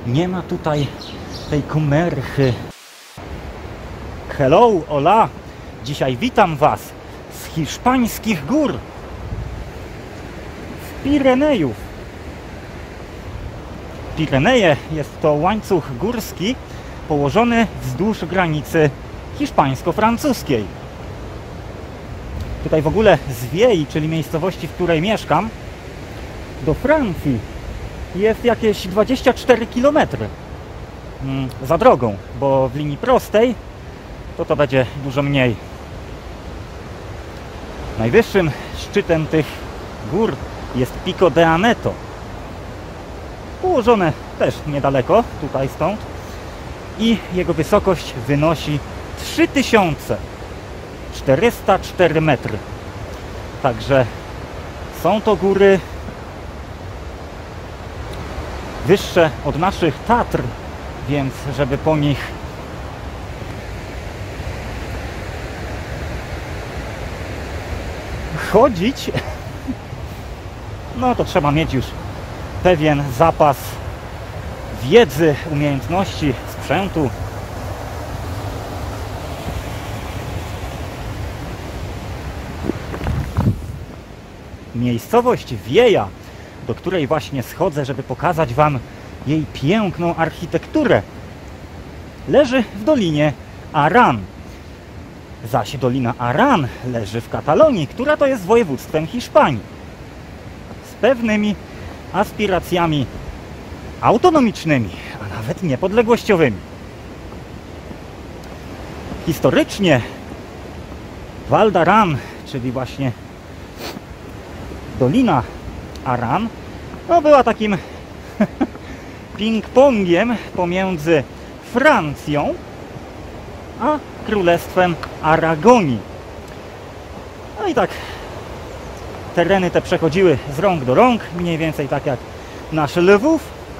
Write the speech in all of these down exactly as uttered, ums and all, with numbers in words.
Nie ma tutaj tej komerchy. Hello, hola! Dzisiaj witam Was z hiszpańskich gór, z Pirenejów. Pireneje jest to łańcuch górski położony wzdłuż granicy hiszpańsko-francuskiej. Tutaj w ogóle z Wiei, czyli miejscowości, w której mieszkam, do Francji jest jakieś dwadzieścia cztery kilometry. Hmm, za drogą, bo w linii prostej to to będzie dużo mniej. Najwyższym szczytem tych gór jest Pico de Aneto. Położone też niedaleko, tutaj stąd. I jego wysokość wynosi trzy tysiące czterysta cztery metry. Także są to góry wyższe od naszych Tatr, więc żeby po nich chodzić, no to trzeba mieć już pewien zapas wiedzy, umiejętności, sprzętu. Miejscowość Wieja, do której właśnie schodzę, żeby pokazać Wam jej piękną architekturę, leży w dolinie Aran. Zaś Dolina Aran leży w Katalonii, która to jest województwem Hiszpanii, z pewnymi aspiracjami autonomicznymi, a nawet niepodległościowymi. Historycznie Val d'Aran, czyli właśnie Dolina Aran, no była takim ping-pongiem pomiędzy Francją a Królestwem Aragonii. No i tak tereny te przechodziły z rąk do rąk, mniej więcej tak jak nasz Lwów,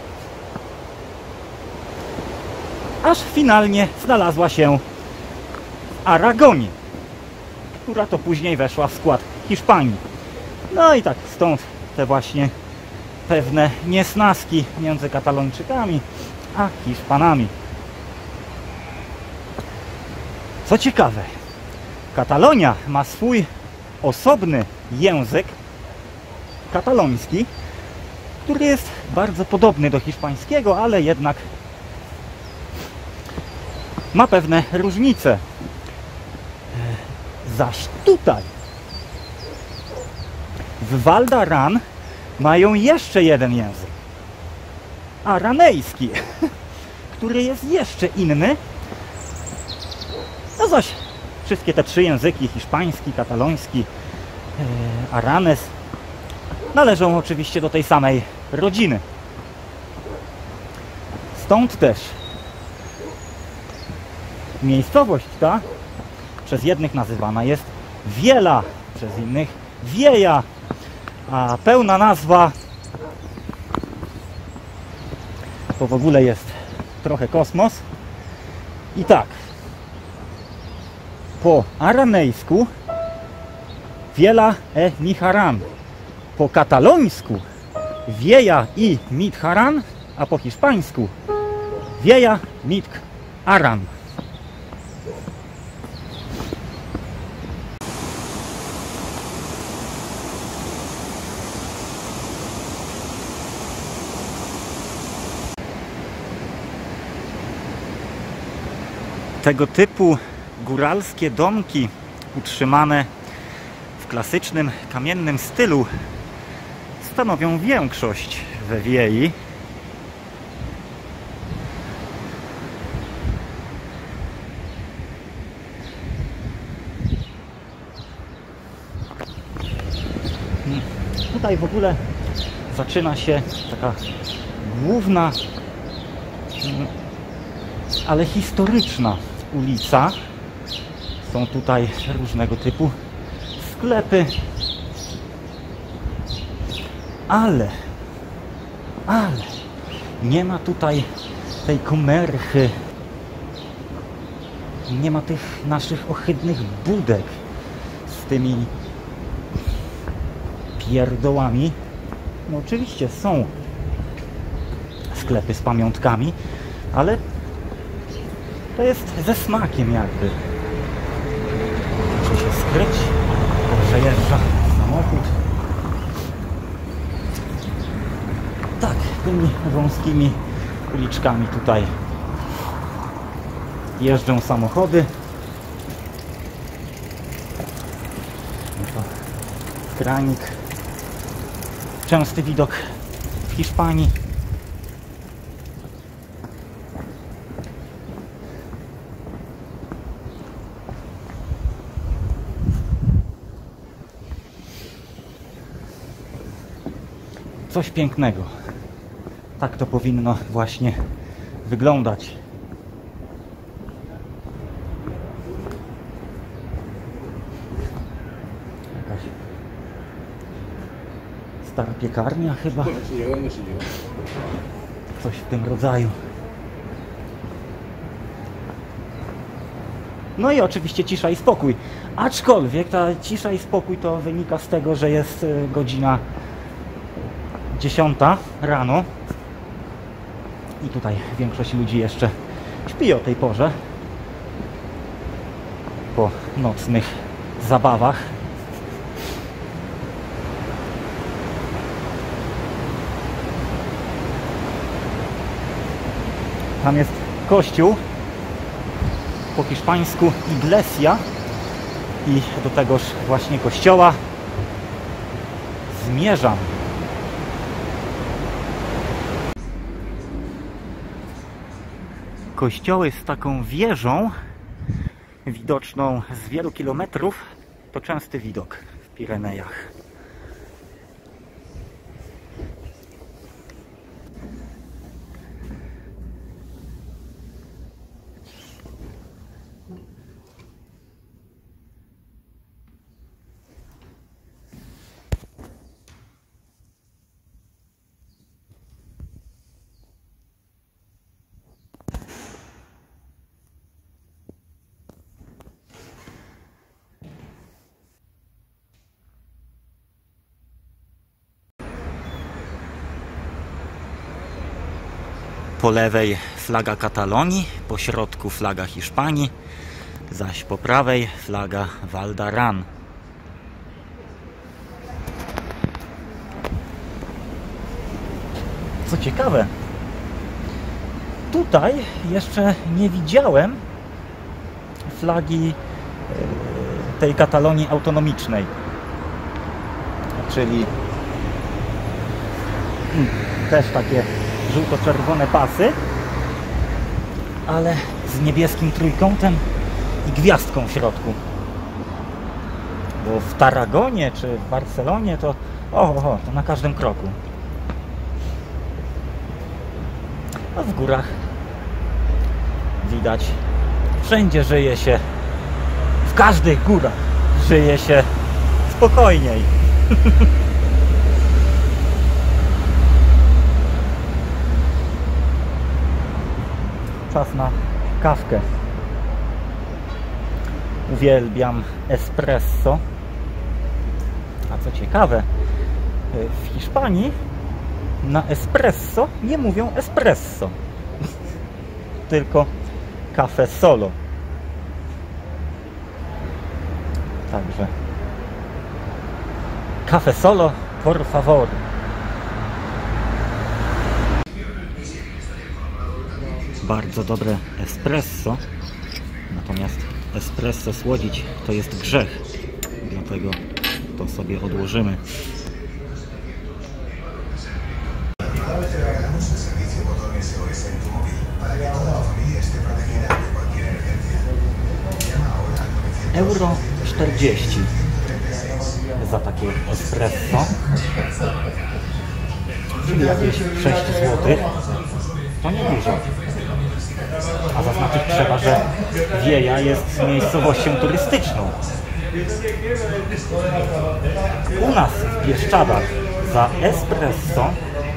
aż finalnie znalazła się w Aragonii, która to później weszła w skład Hiszpanii. No i tak stąd te właśnie pewne niesnaski między Katalończykami a Hiszpanami. Co ciekawe, Katalonia ma swój osobny język kataloński, który jest bardzo podobny do hiszpańskiego, ale jednak ma pewne różnice. Zaś tutaj w Val d'Aran mają jeszcze jeden język, aranejski, który jest jeszcze inny. No zaś wszystkie te trzy języki, hiszpański, kataloński, e, aranes, należą oczywiście do tej samej rodziny. Stąd też miejscowość ta przez jednych nazywana jest Wiela, przez innych Wieja, a pełna nazwa to w ogóle jest trochę kosmos. I tak, po aramejsku Wiela e Mijaran, po katalońsku Wieja i Midjaran, a po hiszpańsku Wieja Mitk Aran. Tego typu góralskie domki utrzymane w klasycznym kamiennym stylu stanowią większość we Wiei. Tutaj w ogóle zaczyna się taka główna, ale historyczna ulica. Są tutaj różnego typu sklepy, ale, ale nie ma tutaj tej komerchy, nie ma tych naszych ohydnych budek z tymi pierdołami. No oczywiście są sklepy z pamiątkami, ale to jest ze smakiem jakby. Muszę się skryć, przejeżdża samochód. Tak, tymi wąskimi uliczkami tutaj jeżdżą samochody. No to kranik. Częsty widok w Hiszpanii. Coś pięknego. Tak to powinno właśnie wyglądać. Jakaś stara piekarnia chyba. Coś w tym rodzaju. No i oczywiście cisza i spokój. Aczkolwiek ta cisza i spokój to wynika z tego, że jest godzina dziesiąta rano i tutaj większość ludzi jeszcze śpi o tej porze po nocnych zabawach. Tam jest kościół, po hiszpańsku iglesia, i do tegoż właśnie kościoła zmierzam. Kościoły z taką wieżą widoczną z wielu kilometrów to częsty widok w Pirenejach. Po lewej flaga Katalonii, po środku flaga Hiszpanii, zaś po prawej flaga Val d'Aran. Co ciekawe, tutaj jeszcze nie widziałem flagi tej Katalonii autonomicznej, czyli też takie żółto-czerwone pasy, ale z niebieskim trójkątem i gwiazdką w środku. Bo w Taragonie czy w Barcelonie to oho, to na każdym kroku. A w górach widać, wszędzie żyje się, w każdych górach żyje się spokojniej. Czas na kawkę. Uwielbiam espresso. A co ciekawe, w Hiszpanii na espresso nie mówią espresso, tylko café solo. Także café solo, por favor. Bardzo dobre espresso, natomiast espresso słodzić to jest grzech, dlatego to sobie odłożymy. Euro czterdzieści za takie espresso, czyli jakieś sześć złotych. To nie dużo. A zaznaczyć trzeba, że Wieja jest miejscowością turystyczną. U nas w Bieszczadach za espresso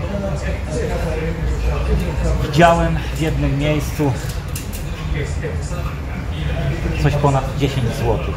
widziałem w jednym miejscu coś ponad dziesięć złotych.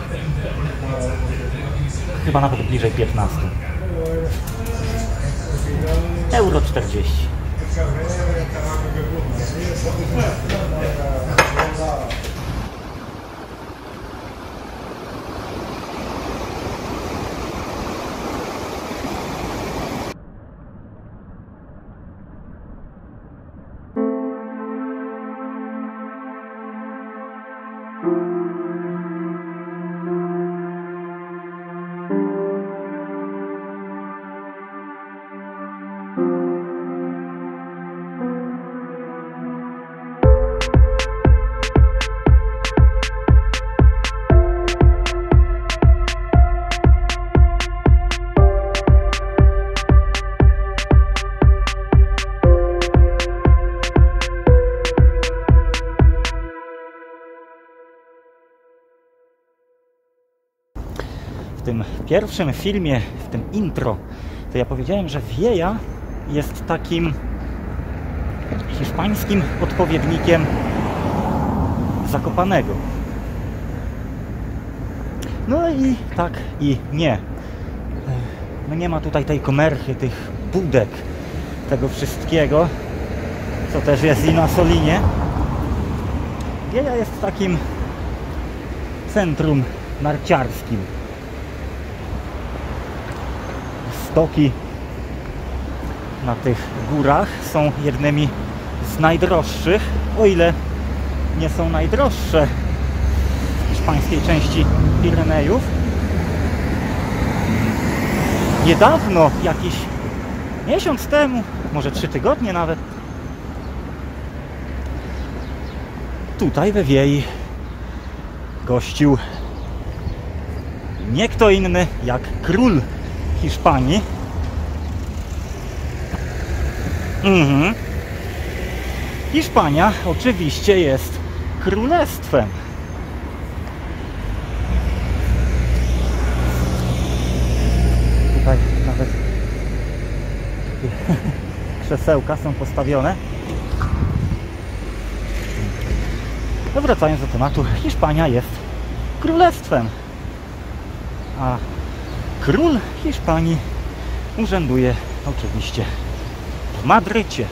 Chyba nawet bliżej piętnaście. Euro czterdzieści. W tym pierwszym filmie, w tym intro, to ja powiedziałem, że Wieja jest takim hiszpańskim odpowiednikiem Zakopanego. No i tak i nie. No nie ma tutaj tej komerchy, tych budek, tego wszystkiego, co też jest i na Solinie. Wieja jest takim centrum narciarskim. Stoki na tych górach są jednymi z najdroższych, o ile nie są najdroższe w hiszpańskiej części Pirenejów. Niedawno, jakiś miesiąc temu, może trzy tygodnie nawet, tutaj we Wiei gościł nie kto inny jak król Hiszpanii. Mhm. Hiszpania oczywiście jest królestwem. Tutaj nawet takie krzesełka są postawione. No wracając do tematu, Hiszpania jest królestwem. A król Hiszpanii urzęduje oczywiście w Madrycie.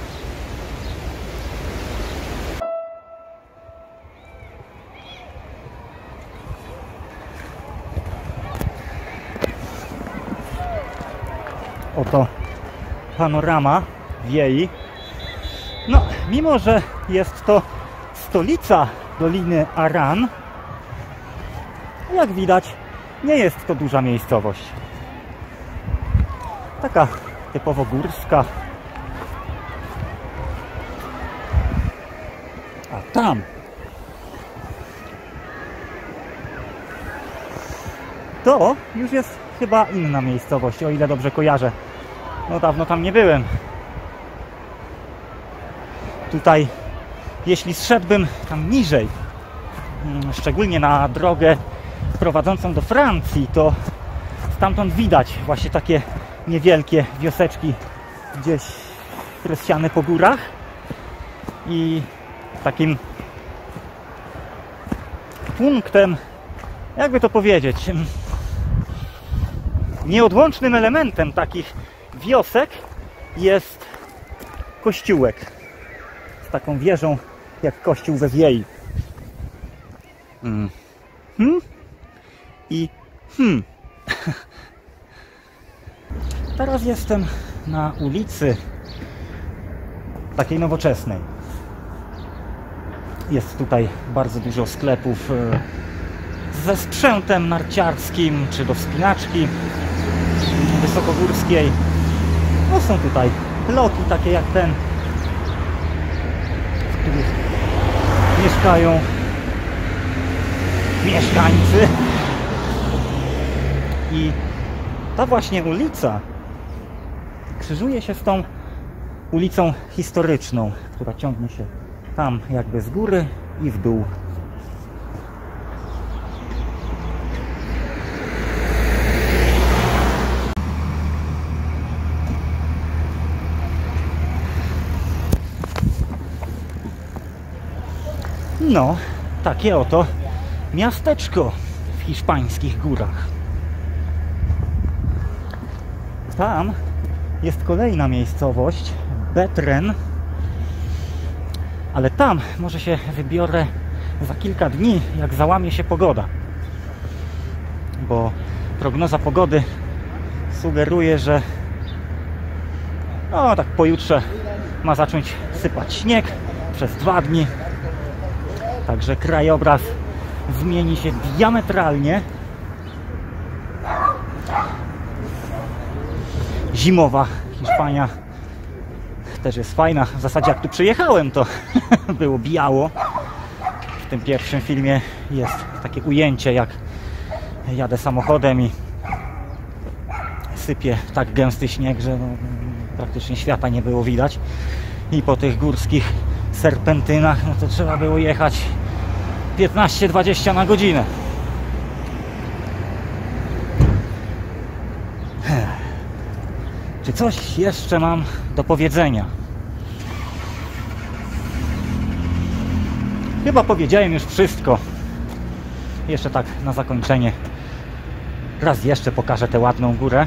Oto panorama Wiei. No, mimo że jest to stolica Doliny Aran, jak widać, nie jest to duża miejscowość. Taka typowo górska. A tam to już jest chyba inna miejscowość, o ile dobrze kojarzę. No dawno tam nie byłem. Tutaj, jeśli zszedłbym tam niżej, szczególnie na drogę prowadzącą do Francji, to stamtąd widać właśnie takie niewielkie wioseczki gdzieś rozsiane po górach i takim punktem, jakby to powiedzieć, nieodłącznym elementem takich wiosek jest kościółek z taką wieżą jak kościół we Wiei. Mm. Hmm? I hmm. Teraz jestem na ulicy takiej nowoczesnej. Jest tutaj bardzo dużo sklepów ze sprzętem narciarskim czy do wspinaczki wysokogórskiej. No są tutaj bloki takie jak ten, w których mieszkają mieszkańcy. I ta właśnie ulica krzyżuje się z tą ulicą historyczną, która ciągnie się tam jakby z góry i w dół. No, takie oto miasteczko w hiszpańskich górach. Tam jest kolejna miejscowość, Betren. Ale tam może się wybiorę za kilka dni, jak załamie się pogoda. Bo prognoza pogody sugeruje, że no tak pojutrze ma zacząć sypać śnieg przez dwa dni. Także krajobraz zmieni się diametralnie. Zimowa Hiszpania też jest fajna. W zasadzie jak tu przyjechałem, to było biało. W tym pierwszym filmie jest takie ujęcie, jak jadę samochodem i sypie tak gęsty śnieg, że no, praktycznie świata nie było widać. I po tych górskich serpentynach, no to trzeba było jechać piętnaście dwadzieścia na godzinę. Czy coś jeszcze mam do powiedzenia? Chyba powiedziałem już wszystko. Jeszcze tak na zakończenie raz jeszcze pokażę tę ładną górę.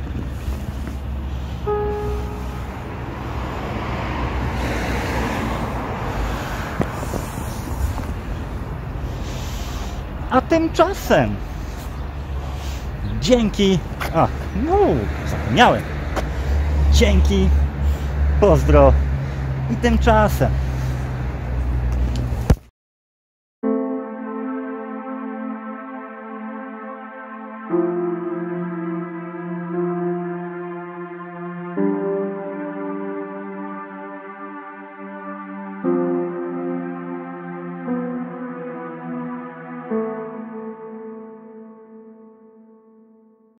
A tymczasem dzięki... A, no, zapomniałem. Dzięki, pozdro i tymczasem